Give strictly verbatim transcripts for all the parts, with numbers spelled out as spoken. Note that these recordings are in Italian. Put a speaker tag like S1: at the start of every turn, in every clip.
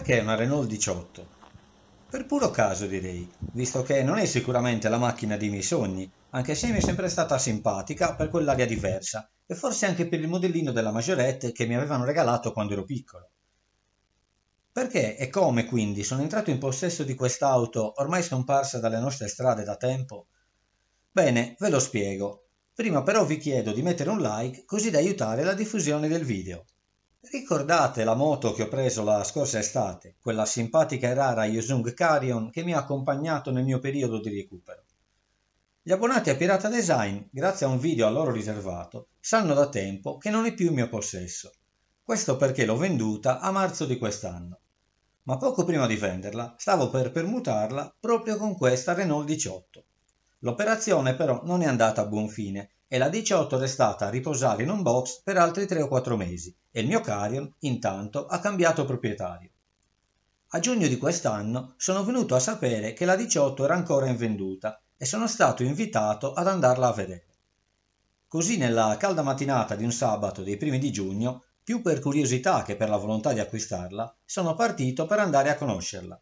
S1: Perché una Renault diciotto? Per puro caso direi, visto che non è sicuramente la macchina dei miei sogni, anche se mi è sempre stata simpatica per quell'aria diversa e forse anche per il modellino della Majorette che mi avevano regalato quando ero piccolo. Perché e come quindi sono entrato in possesso di quest'auto ormai scomparsa dalle nostre strade da tempo? Bene, ve lo spiego. Prima però vi chiedo di mettere un like così da aiutare la diffusione del video. Ricordate la moto che ho preso la scorsa estate, quella simpatica e rara Yuzong Carrion che mi ha accompagnato nel mio periodo di recupero? Gli abbonati a Pirata Design, grazie a un video a loro riservato, sanno da tempo che non è più in mio possesso. Questo perché l'ho venduta a marzo di quest'anno. Ma poco prima di venderla stavo per permutarla proprio con questa Renault diciotto. L'operazione però non è andata a buon fine e la diciotto è restata a riposare in un box per altri tre o quattro mesi e il mio Carrion intanto ha cambiato proprietario. A giugno di quest'anno sono venuto a sapere che la diciotto era ancora invenduta e sono stato invitato ad andarla a vedere. Così nella calda mattinata di un sabato dei primi di giugno, più per curiosità che per la volontà di acquistarla, sono partito per andare a conoscerla.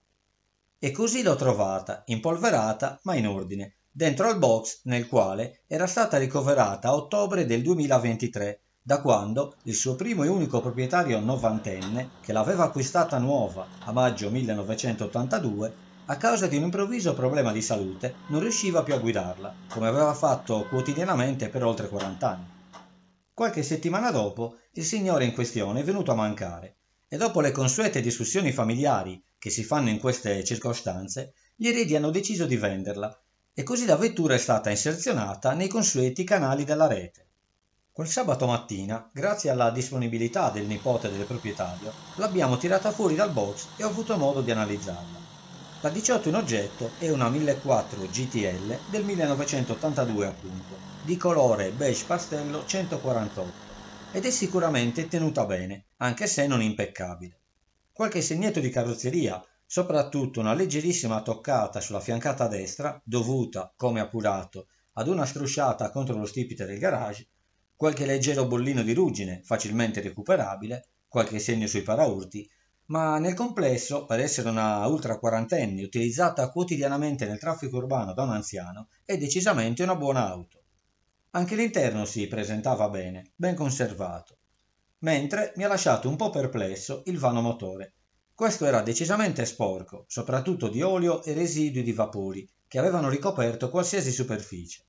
S1: E così l'ho trovata, impolverata ma in ordine, dentro al box nel quale era stata ricoverata a ottobre del duemilaventitré, da quando il suo primo e unico proprietario novantenne, che l'aveva acquistata nuova a maggio millenovecentottantadue, a causa di un improvviso problema di salute non riusciva più a guidarla, come aveva fatto quotidianamente per oltre quaranta anni. Qualche settimana dopo il signore in questione è venuto a mancare e dopo le consuete discussioni familiari che si fanno in queste circostanze, gli eredi hanno deciso di venderla e così la vettura è stata inserzionata nei consueti canali della rete. Quel sabato mattina, grazie alla disponibilità del nipote del proprietario, l'abbiamo tirata fuori dal box e ho avuto modo di analizzarla. La diciotto in oggetto è una millequattrocento G T L del millenovecentottantadue appunto, di colore beige pastello centoquarantotto ed è sicuramente tenuta bene, anche se non impeccabile. Qualche segnetto di carrozzeria, soprattutto una leggerissima toccata sulla fiancata destra, dovuta, come appurato, ad una strusciata contro lo stipite del garage, qualche leggero bollino di ruggine, facilmente recuperabile, qualche segno sui paraurti, ma nel complesso, per essere una ultra quarantenni utilizzata quotidianamente nel traffico urbano da un anziano, è decisamente una buona auto. Anche l'interno si presentava bene, ben conservato, mentre mi ha lasciato un po' perplesso il vano motore. Questo era decisamente sporco, soprattutto di olio e residui di vapori, che avevano ricoperto qualsiasi superficie.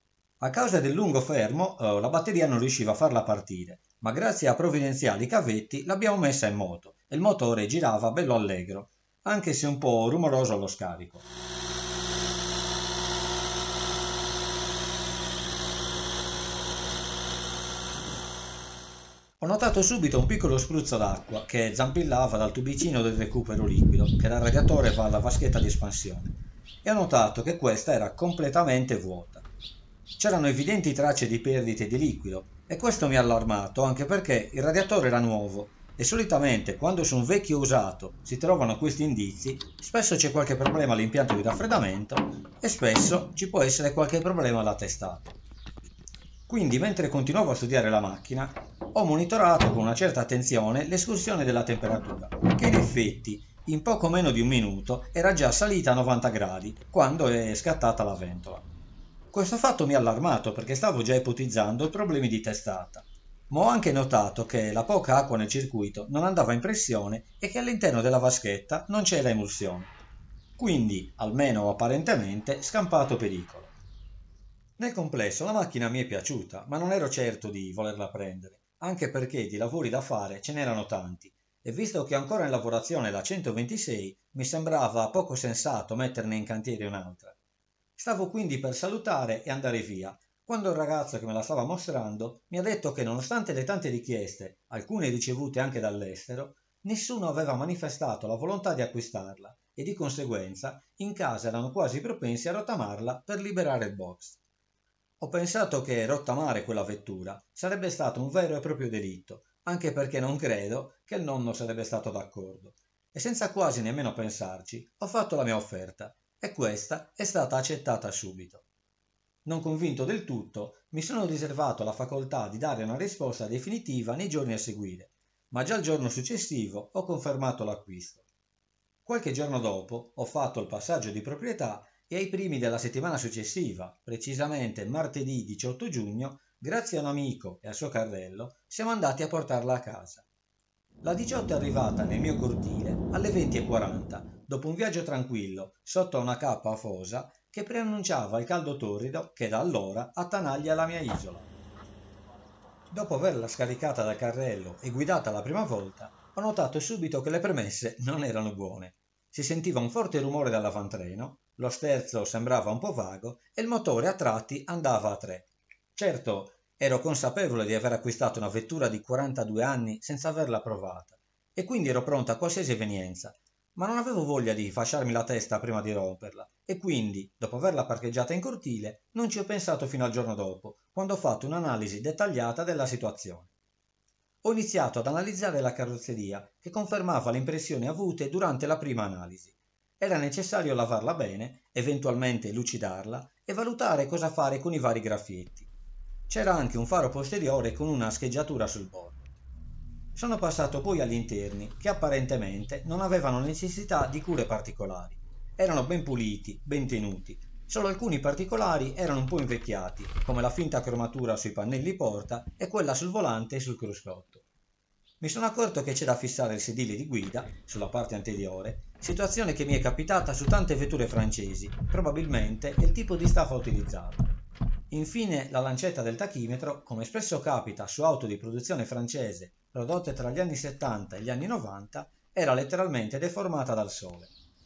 S1: A causa del lungo fermo, eh, la batteria non riusciva a farla partire, ma grazie a provvidenziali cavetti l'abbiamo messa in moto e il motore girava bello allegro, anche se un po' rumoroso allo scarico. Ho notato subito un piccolo spruzzo d'acqua che zampillava dal tubicino del recupero liquido che dal radiatore va alla vaschetta di espansione e ho notato che questa era completamente vuota. C'erano evidenti tracce di perdite di liquido e questo mi ha allarmato anche perché il radiatore era nuovo e solitamente quando su un vecchio usato si trovano questi indizi spesso c'è qualche problema all'impianto di raffreddamento e spesso ci può essere qualche problema alla testata. Quindi mentre continuavo a studiare la macchina ho monitorato con una certa attenzione l'escursione della temperatura che in effetti in poco meno di un minuto era già salita a novanta gradi quando è scattata la ventola. Questo fatto mi ha allarmato perché stavo già ipotizzando problemi di testata, ma ho anche notato che la poca acqua nel circuito non andava in pressione e che all'interno della vaschetta non c'era emulsione. Quindi, almeno apparentemente, scampato pericolo. Nel complesso la macchina mi è piaciuta, ma non ero certo di volerla prendere, anche perché di lavori da fare ce n'erano tanti, e visto che ho ancora in lavorazione la centoventisei, mi sembrava poco sensato metterne in cantiere un'altra. Stavo quindi per salutare e andare via, quando il ragazzo che me la stava mostrando mi ha detto che nonostante le tante richieste, alcune ricevute anche dall'estero, nessuno aveva manifestato la volontà di acquistarla e di conseguenza in casa erano quasi propensi a rottamarla per liberare il box. Ho pensato che rottamare quella vettura sarebbe stato un vero e proprio delitto, anche perché non credo che il nonno sarebbe stato d'accordo, e senza quasi nemmeno pensarci ho fatto la mia offerta e questa è stata accettata subito. Non convinto del tutto, mi sono riservato la facoltà di dare una risposta definitiva nei giorni a seguire, ma già il giorno successivo ho confermato l'acquisto. Qualche giorno dopo ho fatto il passaggio di proprietà e ai primi della settimana successiva, precisamente martedì diciotto giugno, grazie a un amico e al suo carrello, siamo andati a portarla a casa. La diciotto è arrivata nel mio cortile alle venti e quaranta, dopo un viaggio tranquillo sotto a una cappa afosa che preannunciava il caldo torrido che da allora attanaglia la mia isola. Dopo averla scaricata dal carrello e guidata la prima volta, ho notato subito che le premesse non erano buone. Si sentiva un forte rumore dall'avantreno, lo sterzo sembrava un po' vago e il motore a tratti andava a tre. Certo, ero consapevole di aver acquistato una vettura di quarantadue anni senza averla provata e quindi ero pronta a qualsiasi evenienza, ma non avevo voglia di fasciarmi la testa prima di romperla e quindi, dopo averla parcheggiata in cortile, non ci ho pensato fino al giorno dopo, quando ho fatto un'analisi dettagliata della situazione. Ho iniziato ad analizzare la carrozzeria, che confermava le impressioni avute durante la prima analisi. Era necessario lavarla bene, eventualmente lucidarla e valutare cosa fare con i vari graffietti. C'era anche un faro posteriore con una scheggiatura sul bordo. Sono passato poi agli interni, che apparentemente non avevano necessità di cure particolari. Erano ben puliti, ben tenuti. Solo alcuni particolari erano un po' invecchiati, come la finta cromatura sui pannelli porta e quella sul volante e sul cruscotto. Mi sono accorto che c'era da fissare il sedile di guida, sulla parte anteriore, situazione che mi è capitata su tante vetture francesi, probabilmente è il tipo di staffa utilizzata. Infine la lancetta del tachimetro, come spesso capita su auto di produzione francese prodotte tra gli anni settanta e gli anni novanta, era letteralmente deformata dal sole.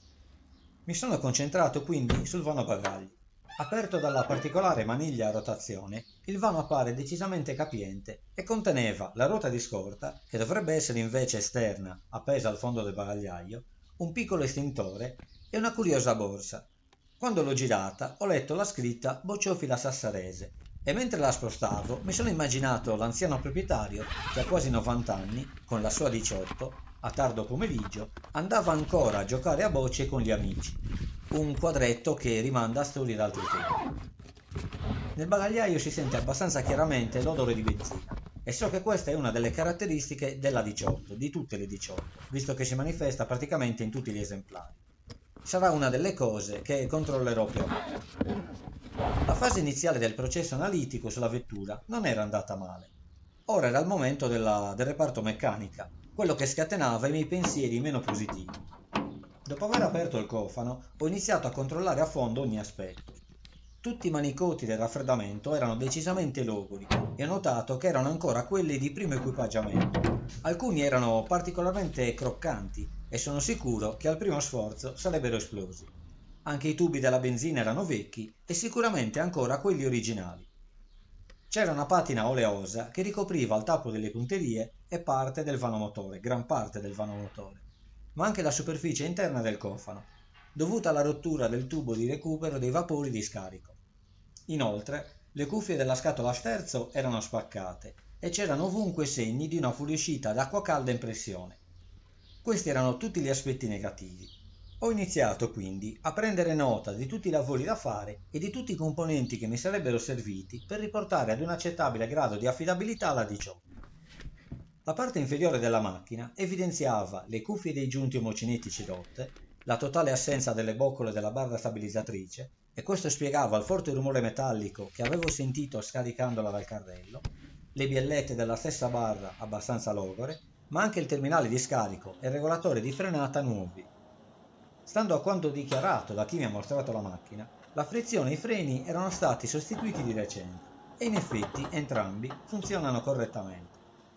S1: Mi sono concentrato quindi sul vano bagagli. Aperto dalla particolare maniglia a rotazione, il vano appare decisamente capiente e conteneva la ruota di scorta, che dovrebbe essere invece esterna, appesa al fondo del bagagliaio, un piccolo estintore e una curiosa borsa. Quando l'ho girata ho letto la scritta Bocciofila Sassarese e mentre la spostavo mi sono immaginato l'anziano proprietario che a quasi novanta anni, con la sua diciotto, a tardo pomeriggio, andava ancora a giocare a bocce con gli amici. Un quadretto che rimanda a storie d'altri tempi. Nel bagagliaio si sente abbastanza chiaramente l'odore di benzina e so che questa è una delle caratteristiche della diciotto, di tutte le diciotto, visto che si manifesta praticamente in tutti gli esemplari. Sarà una delle cose che controllerò più a lungo. La fase iniziale del processo analitico sulla vettura non era andata male. Ora era il momento della, del reparto meccanica, quello che scatenava i miei pensieri meno positivi. Dopo aver aperto il cofano, ho iniziato a controllare a fondo ogni aspetto. Tutti i manicoti del raffreddamento erano decisamente logori e ho notato che erano ancora quelli di primo equipaggiamento. Alcuni erano particolarmente croccanti e sono sicuro che al primo sforzo sarebbero esplosi. Anche i tubi della benzina erano vecchi e sicuramente ancora quelli originali. C'era una patina oleosa che ricopriva il tappo delle punterie e parte del vanomotore, gran parte del vanomotore, ma anche la superficie interna del cofano, dovuta alla rottura del tubo di recupero dei vapori di scarico. Inoltre, le cuffie della scatola sterzo erano spaccate e c'erano ovunque segni di una fuoriuscita d'acqua calda in pressione. Questi erano tutti gli aspetti negativi. Ho iniziato quindi a prendere nota di tutti i lavori da fare e di tutti i componenti che mi sarebbero serviti per riportare ad un accettabile grado di affidabilità la diciotto. La parte inferiore della macchina evidenziava le cuffie dei giunti omocinetici rotte, la totale assenza delle boccole della barra stabilizzatrice, e questo spiegava il forte rumore metallico che avevo sentito scaricandola dal carrello, le biellette della stessa barra abbastanza logore, ma anche il terminale di scarico e il regolatore di frenata nuovi. Stando a quanto dichiarato da chi mi ha mostrato la macchina, la frizione e i freni erano stati sostituiti di recente e in effetti entrambi funzionano correttamente.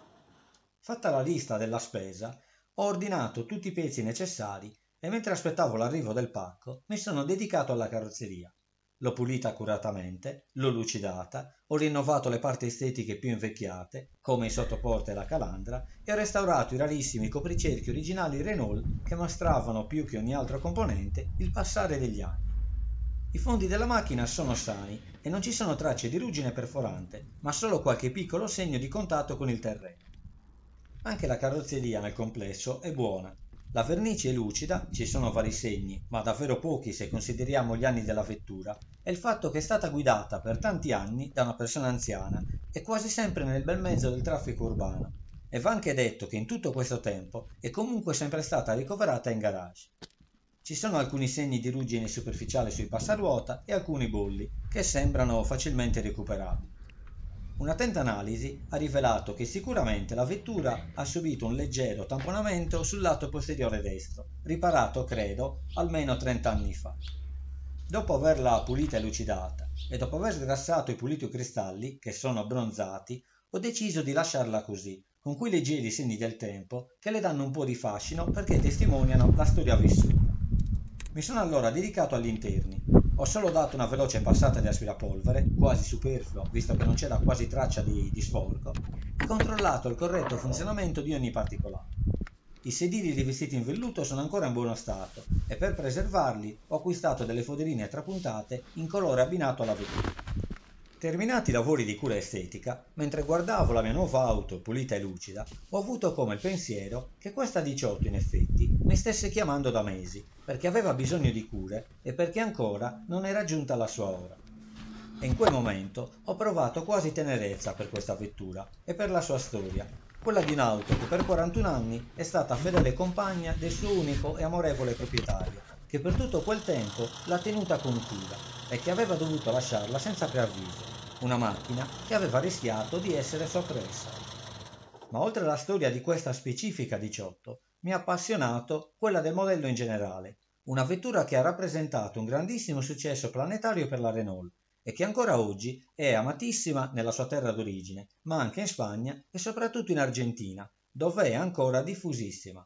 S1: Fatta la lista della spesa, ho ordinato tutti i pezzi necessari e mentre aspettavo l'arrivo del pacco mi sono dedicato alla carrozzeria. L'ho pulita accuratamente, l'ho lucidata, ho rinnovato le parti estetiche più invecchiate, come i sottoporte e la calandra, e ho restaurato i rarissimi copricerchi originali Renault che mostravano più che ogni altro componente il passare degli anni. I fondi della macchina sono sani e non ci sono tracce di ruggine perforante, ma solo qualche piccolo segno di contatto con il terreno. Anche la carrozzeria nel complesso è buona. La vernice è lucida, ci sono vari segni, ma davvero pochi se consideriamo gli anni della vettura, e il fatto che è stata guidata per tanti anni da una persona anziana e quasi sempre nel bel mezzo del traffico urbano. E va anche detto che in tutto questo tempo è comunque sempre stata ricoverata in garage. Ci sono alcuni segni di ruggine superficiale sui passaruota e alcuni bolli che sembrano facilmente recuperabili. Un'attenta analisi ha rivelato che sicuramente la vettura ha subito un leggero tamponamento sul lato posteriore destro, riparato, credo, almeno trenta anni fa. Dopo averla pulita e lucidata e dopo aver sgrassato e pulito i cristalli, che sono abbronzati, ho deciso di lasciarla così, con quei leggeri segni del tempo che le danno un po' di fascino perché testimoniano la storia vissuta. Mi sono allora dedicato agli interni. Ho solo dato una veloce passata di aspirapolvere, quasi superfluo visto che non c'era quasi traccia di, di sporco, e controllato il corretto funzionamento di ogni particolare. I sedili rivestiti in velluto sono ancora in buono stato e per preservarli ho acquistato delle foderine trapuntate in colore abbinato alla vettura. Terminati i lavori di cura estetica, mentre guardavo la mia nuova auto pulita e lucida, ho avuto come il pensiero che questa diciotto in effetti mi stesse chiamando da mesi, perché aveva bisogno di cure e perché ancora non era giunta la sua ora. E in quel momento ho provato quasi tenerezza per questa vettura e per la sua storia, quella di un'auto che per quarantuno anni è stata fedele compagna del suo unico e amorevole proprietario, che per tutto quel tempo l'ha tenuta con cura e che aveva dovuto lasciarla senza preavviso, una macchina che aveva rischiato di essere soppressa. Ma oltre alla storia di questa specifica diciotto, mi ha appassionato quella del modello in generale, una vettura che ha rappresentato un grandissimo successo planetario per la Renault e che ancora oggi è amatissima nella sua terra d'origine, ma anche in Spagna e soprattutto in Argentina, dove è ancora diffusissima.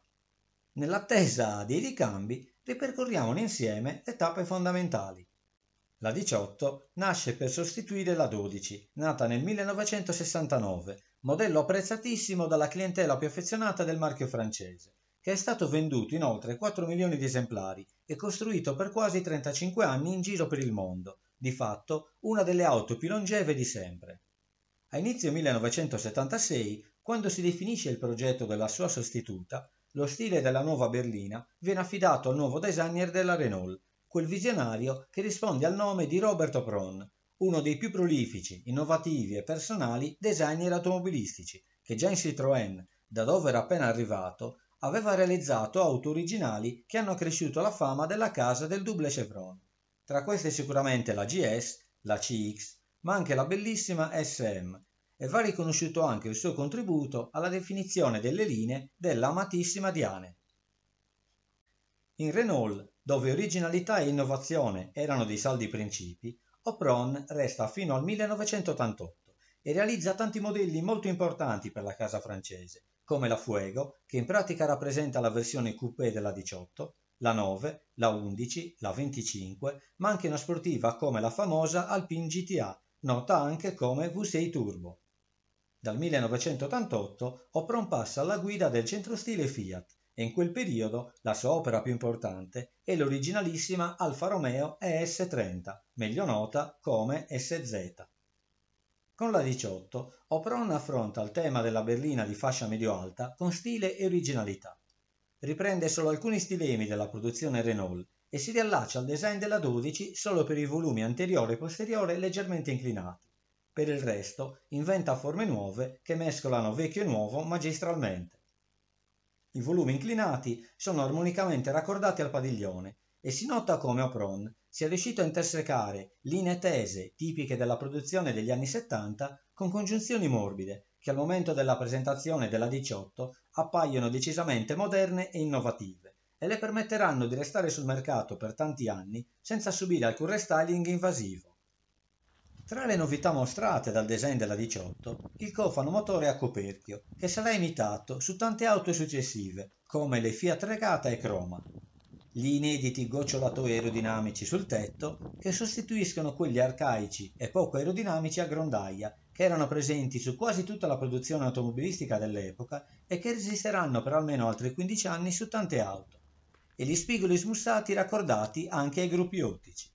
S1: Nell'attesa dei ricambi, ripercorriamo insieme le tappe fondamentali. La diciotto nasce per sostituire la dodici, nata nel millenovecentosessantanove, modello apprezzatissimo dalla clientela più affezionata del marchio francese, che è stato venduto in oltre quattro milioni di esemplari e costruito per quasi trentacinque anni in giro per il mondo, di fatto una delle auto più longeve di sempre. A inizio millenovecentosettantasei, quando si definisce il progetto della sua sostituta, lo stile della nuova berlina viene affidato al nuovo designer della Renault, quel visionario che risponde al nome di Robert Opron, uno dei più prolifici, innovativi e personali designer automobilistici, che già in Citroën, da dove era appena arrivato, aveva realizzato auto originali che hanno cresciuto la fama della casa del double chevron. Tra queste sicuramente la G S, la C X, ma anche la bellissima S M, e va riconosciuto anche il suo contributo alla definizione delle linee della amatissima Diane. In Renault, dove originalità e innovazione erano dei saldi principi, Opron resta fino al millenovecentottantotto e realizza tanti modelli molto importanti per la casa francese, come la Fuego, che in pratica rappresenta la versione coupé della diciotto, la nove, la undici, la venticinque, ma anche una sportiva come la famosa Alpine G T A, nota anche come V sei Turbo. Dal millenovecentottantotto Opron passa alla guida del centrostile Fiat, e in quel periodo la sua opera più importante è l'originalissima Alfa Romeo E S trenta, meglio nota come S Z. Con la diciotto, Opron affronta il tema della berlina di fascia medio-alta con stile e originalità. Riprende solo alcuni stilemi della produzione Renault e si riallaccia al design della dodici solo per i volumi anteriore e posteriore leggermente inclinati. Per il resto, inventa forme nuove che mescolano vecchio e nuovo magistralmente. I volumi inclinati sono armonicamente raccordati al padiglione e si nota come Opron sia riuscito a intersecare linee tese tipiche della produzione degli anni settanta con congiunzioni morbide che al momento della presentazione della diciotto appaiono decisamente moderne e innovative e le permetteranno di restare sul mercato per tanti anni senza subire alcun restyling invasivo. Tra le novità mostrate dal design della diciotto, il cofano motore a coperchio, che sarà imitato su tante auto successive, come le Fiat Regata e Croma. Gli inediti gocciolatori aerodinamici sul tetto, che sostituiscono quelli arcaici e poco aerodinamici a grondaia, che erano presenti su quasi tutta la produzione automobilistica dell'epoca e che resisteranno per almeno altri quindici anni su tante auto. E gli spigoli smussati raccordati anche ai gruppi ottici.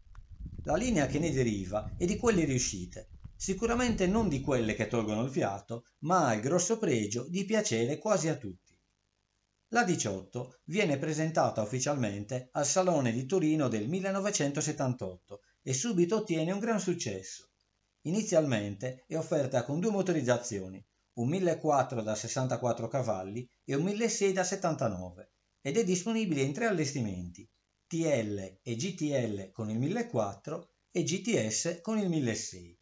S1: La linea che ne deriva è di quelle riuscite, sicuramente non di quelle che tolgono il fiato, ma ha il grosso pregio di piacere quasi a tutti. La diciotto viene presentata ufficialmente al Salone di Torino del millenovecentosettantotto e subito ottiene un gran successo. Inizialmente è offerta con due motorizzazioni, un millequattrocento da sessantaquattro cavalli e un milleseicento da settantanove, ed è disponibile in tre allestimenti, T L e G T L con il millequattrocento e G T S con il milleseicento.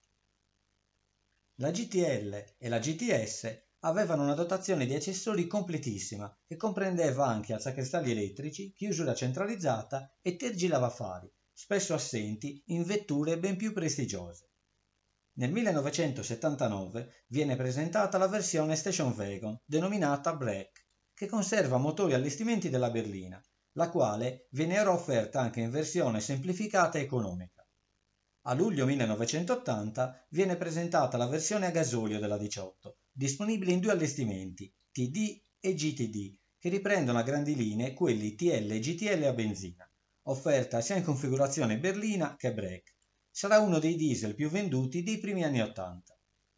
S1: La G T L e la G T S avevano una dotazione di accessori completissima che comprendeva anche alzacristalli elettrici, chiusura centralizzata e tergilavafari, spesso assenti in vetture ben più prestigiose. Nel millenovecentosettantanove viene presentata la versione station wagon denominata Break, che conserva motori e allestimenti della berlina, la quale viene ora offerta anche in versione semplificata e economica. A luglio millenovecentottanta viene presentata la versione a gasolio della diciotto, disponibile in due allestimenti, T D e G T D, che riprendono a grandi linee quelli T L e G T L a benzina, offerta sia in configurazione berlina che break. Sarà uno dei diesel più venduti dei primi anni ottanta.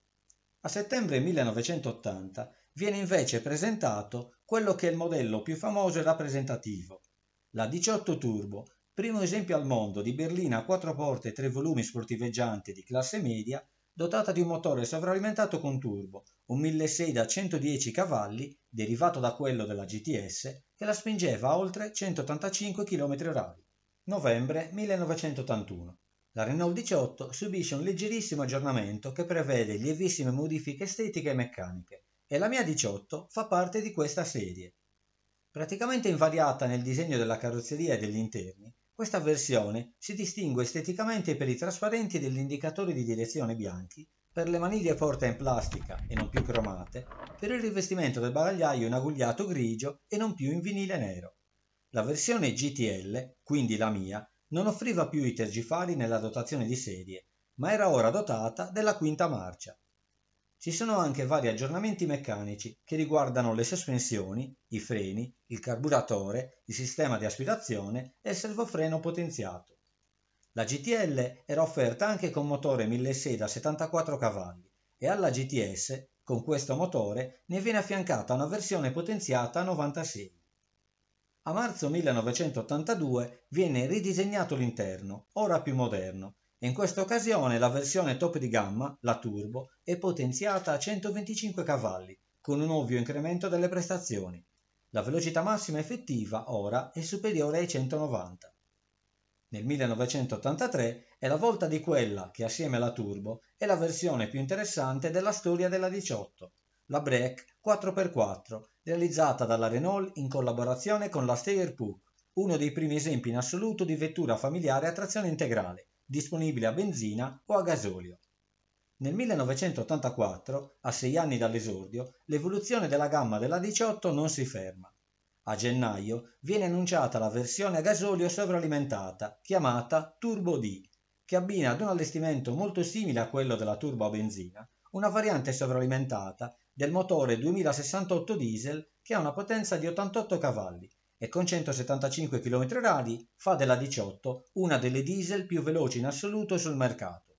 S1: A settembre millenovecentottanta viene invece presentato quello che è il modello più famoso e rappresentativo, la diciotto Turbo, primo esempio al mondo di berlina a quattro porte e tre volumi sportiveggiante di classe media, dotata di un motore sovralimentato con turbo, un milleseicento da centodieci cavalli, derivato da quello della G T S, che la spingeva a oltre centottantacinque chilometri orari. Novembre millenovecentottantuno. La Renault diciotto subisce un leggerissimo aggiornamento che prevede lievissime modifiche estetiche e meccaniche, e la mia diciotto fa parte di questa serie. Praticamente invariata nel disegno della carrozzeria e degli interni, questa versione si distingue esteticamente per i trasparenti degli indicatori di direzione bianchi, per le maniglie porta in plastica e non più cromate, per il rivestimento del bagagliaio in agugliato grigio e non più in vinile nero. La versione G T L, quindi la mia, non offriva più i tergifari nella dotazione di serie, ma era ora dotata della quinta marcia. Ci sono anche vari aggiornamenti meccanici che riguardano le sospensioni, i freni, il carburatore, il sistema di aspirazione e il servofreno potenziato. La G T L era offerta anche con motore milleseicento da settantaquattro cavalli e alla G T S, con questo motore, ne viene affiancata una versione potenziata a novantasei. A marzo millenovecentottantadue viene ridisegnato l'interno, ora più moderno, e in questa occasione la versione top di gamma, la Turbo, è potenziata a centoventicinque cavalli, con un ovvio incremento delle prestazioni. La velocità massima effettiva ora è superiore ai centonovanta. Nel millenovecentottantatré è la volta di quella che assieme alla Turbo è la versione più interessante della storia della diciotto, la Break quattro per quattro, realizzata dalla Renault in collaborazione con la Steyr-Puch, uno dei primi esempi in assoluto di vettura familiare a trazione integrale, disponibile a benzina o a gasolio. Nel millenovecentottantaquattro, a sei anni dall'esordio, l'evoluzione della gamma della diciotto non si ferma. A gennaio viene annunciata la versione a gasolio sovralimentata, chiamata Turbo D, che abbina ad un allestimento molto simile a quello della turbo a benzina, una variante sovralimentata del motore duemilasessantotto diesel che ha una potenza di ottantotto cavalli e con centosettantacinque chilometri orari fa della diciotto una delle diesel più veloci in assoluto sul mercato.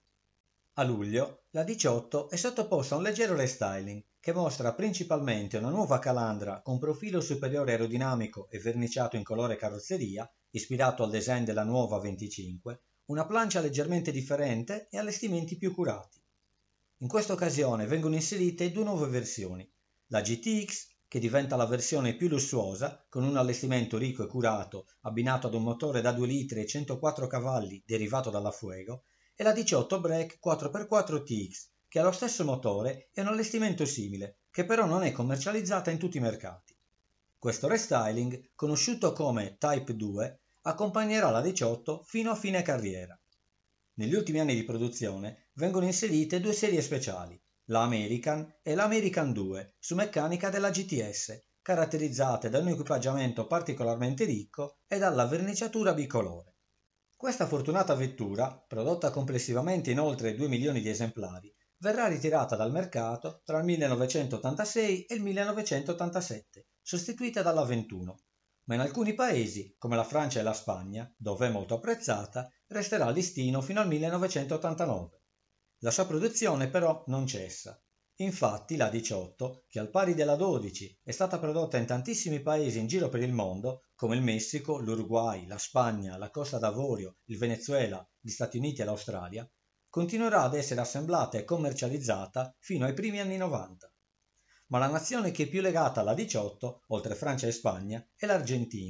S1: A luglio la diciotto è sottoposta a un leggero restyling che mostra principalmente una nuova calandra con profilo superiore aerodinamico e verniciato in colore carrozzeria, ispirato al design della nuova venticinque, una plancia leggermente differente e allestimenti più curati. In questa occasione vengono inserite due nuove versioni, la G T X, che diventa la versione più lussuosa, con un allestimento ricco e curato, abbinato ad un motore da due litri e centoquattro cavalli derivato dalla Fuego, e la diciotto Break quattro per quattro T X, che ha lo stesso motore e un allestimento simile, che però non è commercializzata in tutti i mercati. Questo restyling, conosciuto come Type due, accompagnerà la diciotto fino a fine carriera. Negli ultimi anni di produzione vengono inserite due serie speciali, la American e la American due, su meccanica della G T S, caratterizzate da un equipaggiamento particolarmente ricco e dalla verniciatura bicolore. Questa fortunata vettura, prodotta complessivamente in oltre due milioni di esemplari, verrà ritirata dal mercato tra il millenovecentottantasei e il millenovecentottantasette, sostituita dalla ventuno, ma in alcuni paesi, come la Francia e la Spagna, dove è molto apprezzata, resterà a listino fino al millenovecentottantanove. La sua produzione però non cessa. Infatti la diciotto, che al pari della dodici è stata prodotta in tantissimi paesi in giro per il mondo, come il Messico, l'Uruguay, la Spagna, la Costa d'Avorio, il Venezuela, gli Stati Uniti e l'Australia, continuerà ad essere assemblata e commercializzata fino ai primi anni novanta. Ma la nazione che è più legata alla diciotto, oltre Francia e Spagna, è l'Argentina,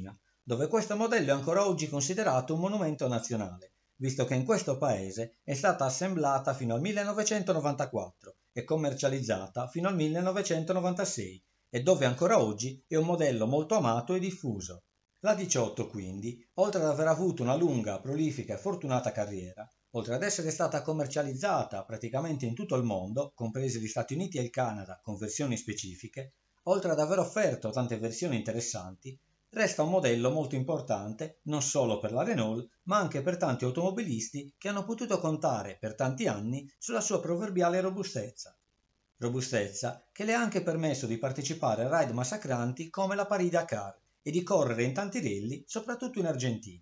S1: dove questo modello è ancora oggi considerato un monumento nazionale, visto che in questo paese è stata assemblata fino al millenovecentonovantaquattro e commercializzata fino al millenovecentonovantasei, e dove ancora oggi è un modello molto amato e diffuso. La diciotto, quindi, oltre ad aver avuto una lunga, prolifica e fortunata carriera, oltre ad essere stata commercializzata praticamente in tutto il mondo, compresi gli Stati Uniti e il Canada con versioni specifiche, oltre ad aver offerto tante versioni interessanti, resta un modello molto importante non solo per la Renault, ma anche per tanti automobilisti che hanno potuto contare per tanti anni sulla sua proverbiale robustezza. Robustezza che le ha anche permesso di partecipare a ride massacranti come la Paris-Dakar e di correre in tanti rally, soprattutto in Argentina.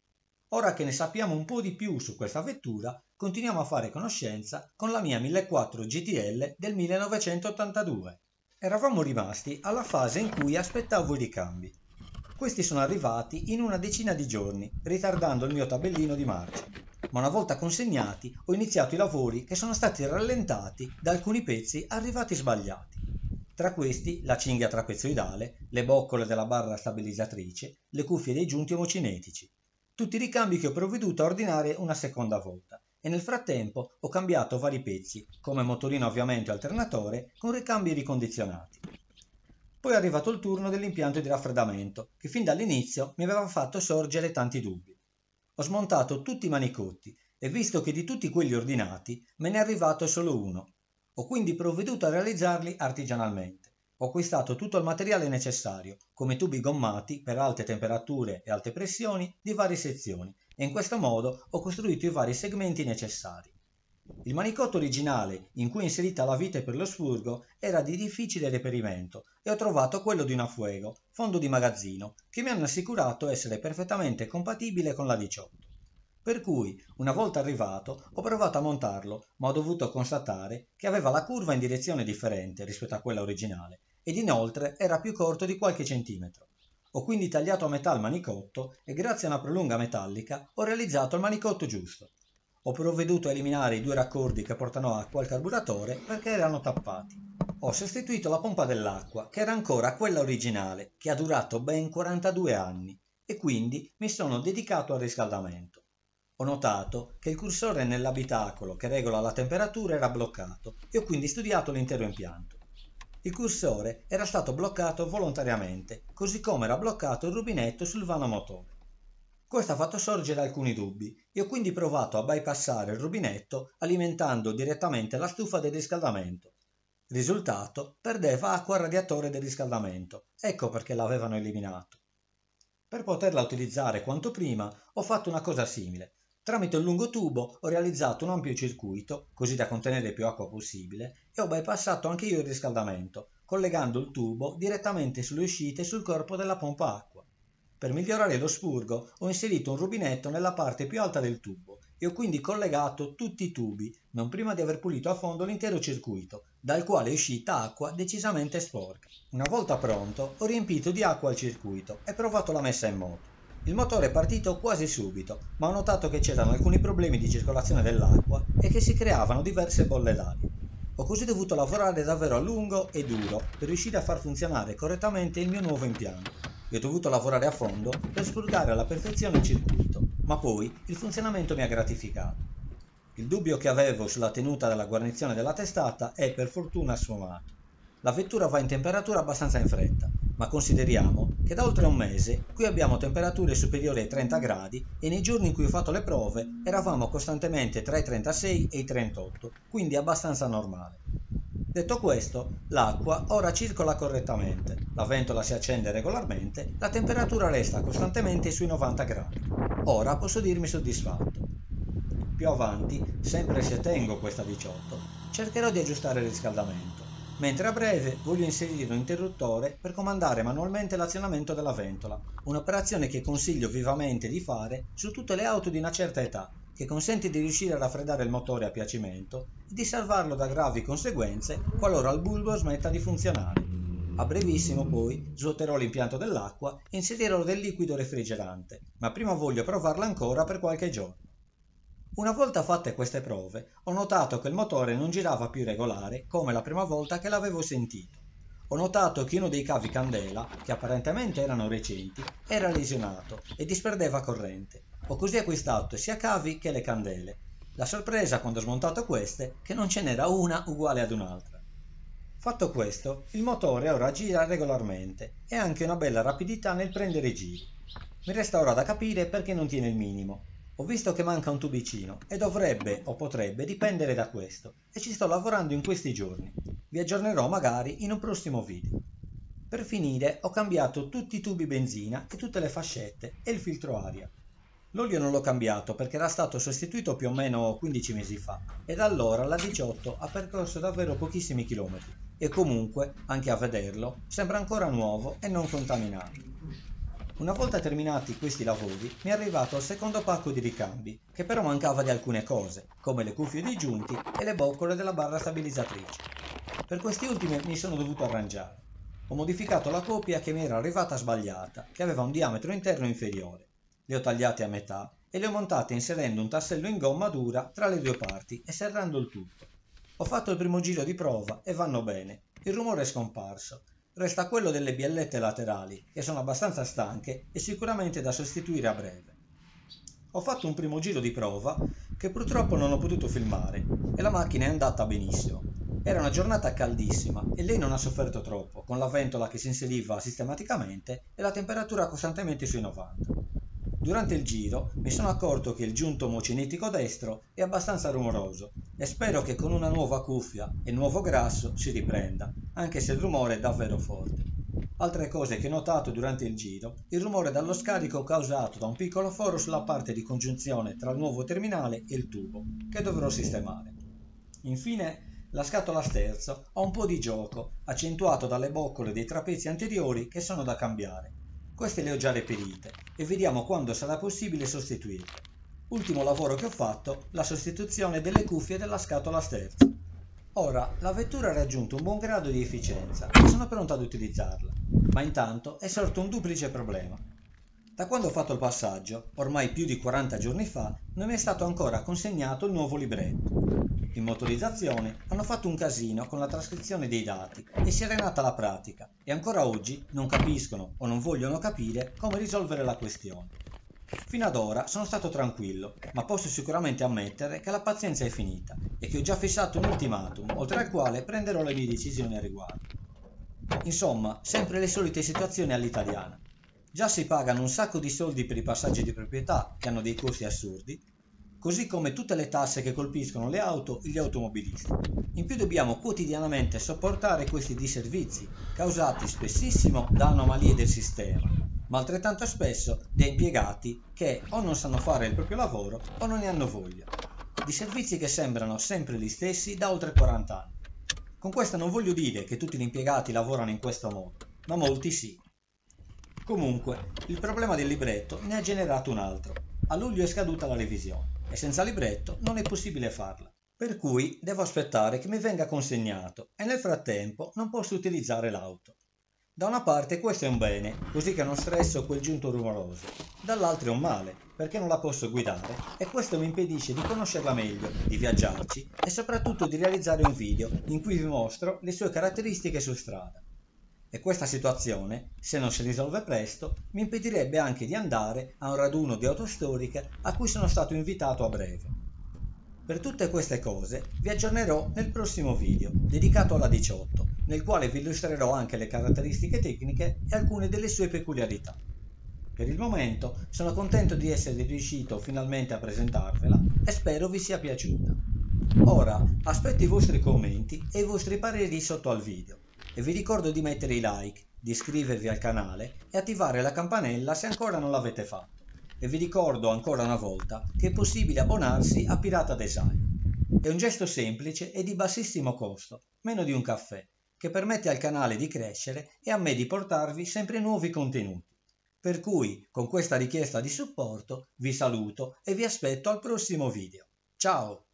S1: Ora che ne sappiamo un po' di più su questa vettura, continuiamo a fare conoscenza con la mia millequattrocento G T L del millenovecentottantadue. Eravamo rimasti alla fase in cui aspettavo i ricambi. Questi sono arrivati in una decina di giorni, ritardando il mio tabellino di marcia, ma una volta consegnati ho iniziato i lavori che sono stati rallentati da alcuni pezzi arrivati sbagliati. Tra questi la cinghia trapezoidale, le boccole della barra stabilizzatrice, le cuffie dei giunti omocinetici. Tutti i ricambi che ho provveduto a ordinare una seconda volta, e nel frattempo ho cambiato vari pezzi, come motorino avviamento e alternatore, con ricambi ricondizionati. Poi è arrivato il turno dell'impianto di raffreddamento, che fin dall'inizio mi aveva fatto sorgere tanti dubbi. Ho smontato tutti i manicotti e visto che di tutti quelli ordinati me ne è arrivato solo uno. Ho quindi provveduto a realizzarli artigianalmente. Ho acquistato tutto il materiale necessario, come tubi gommati per alte temperature e alte pressioni di varie sezioni, e in questo modo ho costruito i vari segmenti necessari. Il manicotto originale, in cui è inserita la vite per lo spurgo, era di difficile reperimento e ho trovato quello di una Fuego, fondo di magazzino, che mi hanno assicurato essere perfettamente compatibile con la diciotto. Per cui, una volta arrivato, ho provato a montarlo, ma ho dovuto constatare che aveva la curva in direzione differente rispetto a quella originale, ed inoltre era più corto di qualche centimetro. Ho quindi tagliato a metà il manicotto e grazie a una prolunga metallica ho realizzato il manicotto giusto. Ho provveduto a eliminare i due raccordi che portano acqua al carburatore perché erano tappati. Ho sostituito la pompa dell'acqua, che era ancora quella originale, che ha durato ben quarantadue anni, e quindi mi sono dedicato al riscaldamento. Ho notato che il cursore nell'abitacolo che regola la temperatura era bloccato e ho quindi studiato l'intero impianto. Il cursore era stato bloccato volontariamente, così come era bloccato il rubinetto sul vano motore. Questo ha fatto sorgere alcuni dubbi e ho quindi provato a bypassare il rubinetto alimentando direttamente la stufa del riscaldamento. Risultato: perdeva acqua al radiatore del riscaldamento, ecco perché l'avevano eliminato. Per poterla utilizzare quanto prima ho fatto una cosa simile. Tramite un lungo tubo ho realizzato un ampio circuito, così da contenere più acqua possibile, e ho bypassato anche io il riscaldamento, collegando il tubo direttamente sulle uscite sul corpo della pompa acqua. Per migliorare lo spurgo ho inserito un rubinetto nella parte più alta del tubo e ho quindi collegato tutti i tubi, non prima di aver pulito a fondo l'intero circuito, dal quale è uscita acqua decisamente sporca. Una volta pronto ho riempito di acqua il circuito e provato la messa in moto. Il motore è partito quasi subito, ma ho notato che c'erano alcuni problemi di circolazione dell'acqua e che si creavano diverse bolle d'aria. Ho così dovuto lavorare davvero a lungo e duro per riuscire a far funzionare correttamente il mio nuovo impianto. E ho dovuto lavorare a fondo per spurgare alla perfezione il circuito, ma poi il funzionamento mi ha gratificato. Il dubbio che avevo sulla tenuta della guarnizione della testata è per fortuna sfumato. La vettura va in temperatura abbastanza in fretta, ma consideriamo che da oltre un mese qui abbiamo temperature superiori ai trenta gradi e nei giorni in cui ho fatto le prove eravamo costantemente tra i trentasei e i trentotto, quindi abbastanza normale. Detto questo, l'acqua ora circola correttamente, la ventola si accende regolarmente, la temperatura resta costantemente sui novanta gradi. Ora posso dirmi soddisfatto. Più avanti, sempre se tengo questa diciotto, cercherò di aggiustare il riscaldamento, mentre a breve voglio inserire un interruttore per comandare manualmente l'azionamento della ventola, un'operazione che consiglio vivamente di fare su tutte le auto di una certa età, che consente di riuscire a raffreddare il motore a piacimento e di salvarlo da gravi conseguenze qualora il bulbo smetta di funzionare. A brevissimo poi svuoterò l'impianto dell'acqua e inserirò del liquido refrigerante, ma prima voglio provarla ancora per qualche giorno. Una volta fatte queste prove, ho notato che il motore non girava più regolare come la prima volta che l'avevo sentito. ho notato che uno dei cavi candela, che apparentemente erano recenti, era lesionato e disperdeva corrente. Ho così acquistato sia cavi che le candele. La sorpresa quando ho smontato queste che non ce n'era una uguale ad un'altra. Fatto questo, il motore ora gira regolarmente e ha anche una bella rapidità nel prendere i giri. Mi resta ora da capire perché non tiene il minimo. Ho visto che manca un tubicino e dovrebbe o potrebbe dipendere da questo e ci sto lavorando in questi giorni. Vi aggiornerò magari in un prossimo video. Per finire ho cambiato tutti i tubi benzina e tutte le fascette e il filtro aria. L'olio non l'ho cambiato perché era stato sostituito più o meno quindici mesi fa e da allora la diciotto ha percorso davvero pochissimi chilometri e comunque, anche a vederlo, sembra ancora nuovo e non contaminato. Una volta terminati questi lavori mi è arrivato il secondo pacco di ricambi, che però mancava di alcune cose, come le cuffie disgiunti e le boccole della barra stabilizzatrice. Per questi ultimi mi sono dovuto arrangiare. Ho modificato la copia che mi era arrivata sbagliata, che aveva un diametro interno inferiore. Le ho tagliate a metà e le ho montate inserendo un tassello in gomma dura tra le due parti e serrando il tutto. Ho fatto il primo giro di prova e vanno bene. Il rumore è scomparso. Resta quello delle biellette laterali, che sono abbastanza stanche e sicuramente da sostituire a breve. Ho fatto un primo giro di prova che purtroppo non ho potuto filmare e la macchina è andata benissimo. Era una giornata caldissima e lei non ha sofferto troppo, con la ventola che si inseriva sistematicamente e la temperatura costantemente sui novanta. Durante il giro mi sono accorto che il giunto mocinetico destro è abbastanza rumoroso e spero che con una nuova cuffia e nuovo grasso si riprenda, anche se il rumore è davvero forte. Altre cose che ho notato durante il giro, il rumore dallo scarico causato da un piccolo foro sulla parte di congiunzione tra il nuovo terminale e il tubo, che dovrò sistemare. Infine, la scatola sterzo ha un po' di gioco, accentuato dalle boccole dei trapezi anteriori che sono da cambiare. Queste le ho già reperite e vediamo quando sarà possibile sostituirle. Ultimo lavoro che ho fatto, la sostituzione delle cuffie della scatola sterzo. Ora la vettura ha raggiunto un buon grado di efficienza e sono pronto ad utilizzarla, ma intanto è sorto un duplice problema. Da quando ho fatto il passaggio, ormai più di quaranta giorni fa, non mi è stato ancora consegnato il nuovo libretto. In motorizzazione hanno fatto un casino con la trascrizione dei dati e si è arenata la pratica e ancora oggi non capiscono o non vogliono capire come risolvere la questione. Fino ad ora sono stato tranquillo, ma posso sicuramente ammettere che la pazienza è finita e che ho già fissato un ultimatum, oltre al quale prenderò le mie decisioni a riguardo. Insomma, sempre le solite situazioni all'italiana. Già si pagano un sacco di soldi per i passaggi di proprietà, che hanno dei costi assurdi, così come tutte le tasse che colpiscono le auto e gli automobilisti. In più dobbiamo quotidianamente sopportare questi disservizi, causati spessissimo da anomalie del sistema, ma altrettanto spesso da impiegati che o non sanno fare il proprio lavoro o non ne hanno voglia. Disservizi che sembrano sempre gli stessi da oltre quaranta anni. Con questo non voglio dire che tutti gli impiegati lavorano in questo modo, ma molti sì. Comunque, il problema del libretto ne ha generato un altro. A luglio è scaduta la revisione e senza libretto non è possibile farla. Per cui devo aspettare che mi venga consegnato e nel frattempo non posso utilizzare l'auto. Da una parte questo è un bene, così che non stresso quel giunto rumoroso. Dall'altra è un male, perché non la posso guidare e questo mi impedisce di conoscerla meglio, di viaggiarci e soprattutto di realizzare un video in cui vi mostro le sue caratteristiche su strada. E questa situazione, se non si risolve presto, mi impedirebbe anche di andare a un raduno di auto storiche a cui sono stato invitato a breve. Per tutte queste cose vi aggiornerò nel prossimo video, dedicato alla diciotto, nel quale vi illustrerò anche le caratteristiche tecniche e alcune delle sue peculiarità. Per il momento sono contento di essere riuscito finalmente a presentarvela e spero vi sia piaciuta. Ora aspetto i vostri commenti e i vostri pareri sotto al video. E vi ricordo di mettere i like, di iscrivervi al canale e attivare la campanella se ancora non l'avete fatto. E vi ricordo ancora una volta che è possibile abbonarsi a Pirata Design. È un gesto semplice e di bassissimo costo, meno di un caffè, che permette al canale di crescere e a me di portarvi sempre nuovi contenuti. Per cui, con questa richiesta di supporto, vi saluto e vi aspetto al prossimo video. Ciao!